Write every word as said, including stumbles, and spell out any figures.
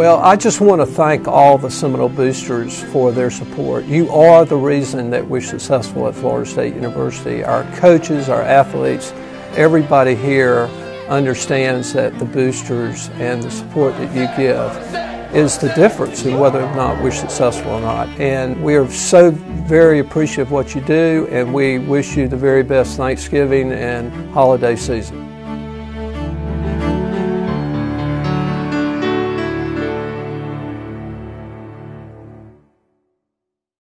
Well, I just want to thank all the Seminole boosters for their support. You are the reason that we're successful at Florida State University. Our coaches, our athletes, everybody here understands that the boosters and the support that you give is the difference in whether or not we're successful or not. And we are so very appreciative of what you do, and we wish you the very best Thanksgiving and holiday season.